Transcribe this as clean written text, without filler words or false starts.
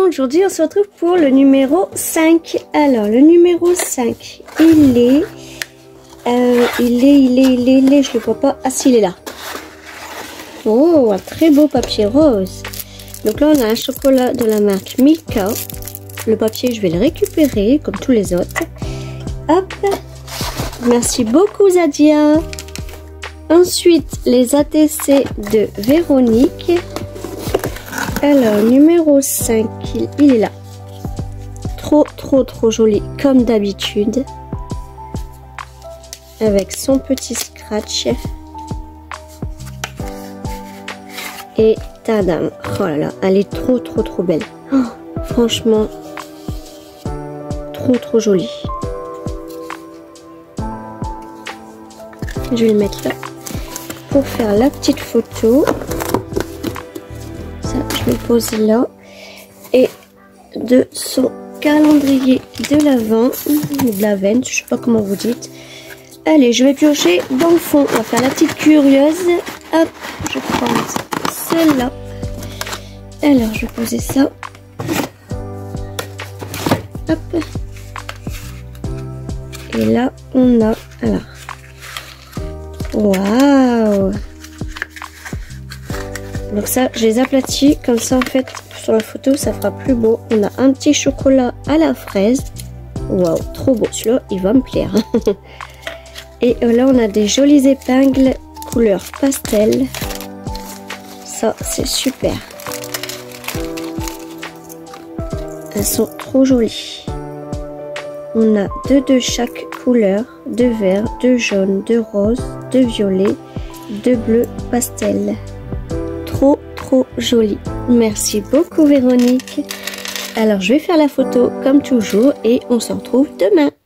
aujourd'hui on se retrouve pour le numéro 5. Alors le numéro 5, il est, je le vois pas. Ah si, il est là. Oh, un très beau papier rose. Donc là on a un chocolat de la marque Milka. Le papier je vais le récupérer comme tous les autres. Hop. Merci beaucoup Zadia. Ensuite les ATC de Véronique. Alors numéro 5, il est là. Trop joli comme d'habitude. Avec son petit scratch. Et tadam. Oh là là, elle est trop belle. Oh, franchement, trop jolie. Je vais le mettre là pour faire la petite photo. Ça, je vais le poser là. Et de son calendrier de l'Avent, de l'Avent, je sais pas comment vous dites. Allez, je vais piocher dans le fond. On va faire la petite curieuse. Hop, je prends celle-là. Alors, je vais poser ça. Hop. Et là, on a... Alors. Waouh! Donc ça, je les aplatis. Comme ça, en fait, sur la photo, ça fera plus beau. On a un petit chocolat à la fraise. Waouh, trop beau. Celui-là, il va me plaire. Et là, on a des jolies épingles couleur pastel. Ça, c'est super. Elles sont trop jolies. On a deux de chaque couleur, de vert, de jaune, de rose, de violet, de bleu pastel. Trop joli. Merci beaucoup Véronique. Alors je vais faire la photo comme toujours et on se retrouve demain.